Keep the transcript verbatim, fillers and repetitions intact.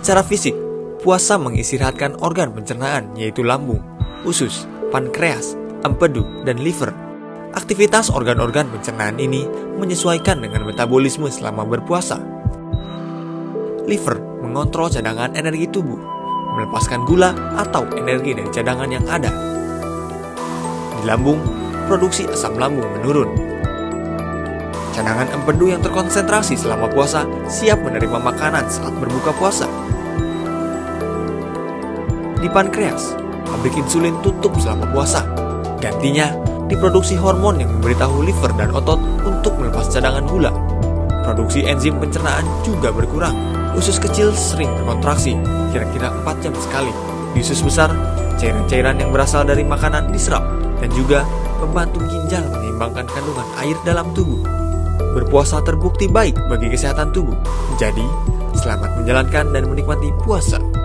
Secara fisik, puasa mengistirahatkan organ pencernaan yaitu lambung, usus, pankreas, empedu, dan liver. Aktivitas organ-organ pencernaan ini menyesuaikan dengan metabolisme selama berpuasa. Liver mengontrol cadangan energi tubuh, melepaskan gula atau energi dari cadangan yang ada. Di lambung, produksi asam lambung menurun. Cadangan empedu yang terkonsentrasi selama puasa siap menerima makanan saat berbuka puasa. Di pankreas, pabrik insulin tutup selama puasa. Gantinya, diproduksi hormon yang memberitahu liver dan otot untuk melepas cadangan gula. Produksi enzim pencernaan juga berkurang. Usus kecil sering berkontraksi, kira-kira empat jam sekali. Di usus besar, cairan-cairan yang berasal dari makanan diserap dan juga membantu ginjal menyeimbangkan kandungan air dalam tubuh. Berpuasa terbukti baik bagi kesehatan tubuh. Jadi, selamat menjalankan dan menikmati puasa.